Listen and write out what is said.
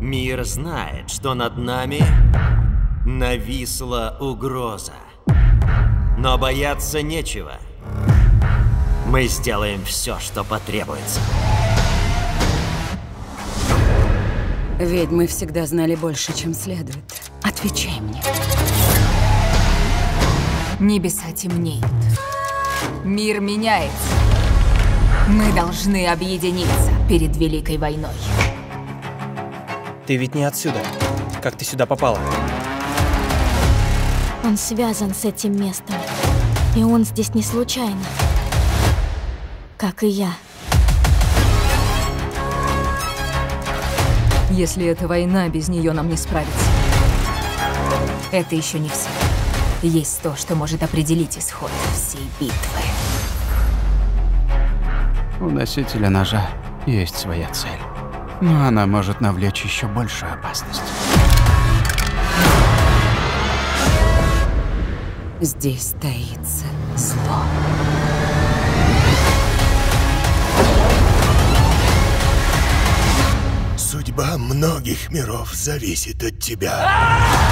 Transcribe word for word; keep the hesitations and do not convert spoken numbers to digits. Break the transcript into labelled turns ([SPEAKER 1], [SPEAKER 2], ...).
[SPEAKER 1] Мир знает, что над нами нависла угроза. Но бояться нечего. Мы сделаем все, что потребуется.
[SPEAKER 2] Ведьмы всегда знали больше, чем следует. Отвечай мне.
[SPEAKER 3] Небеса темнеют. Мир меняется. Мы должны объединиться перед Великой войной.
[SPEAKER 4] Ты ведь не отсюда. Как ты сюда попала?
[SPEAKER 5] Он связан с этим местом. И он здесь не случайно. Как и я.
[SPEAKER 3] Если это война, без нее нам не справиться. Это еще не все. Есть то, что может определить исход всей битвы.
[SPEAKER 6] У носителя ножа есть своя цель. Но она может навлечь еще большую опасность.
[SPEAKER 2] Здесь таится зло.
[SPEAKER 7] Судьба многих миров зависит от тебя.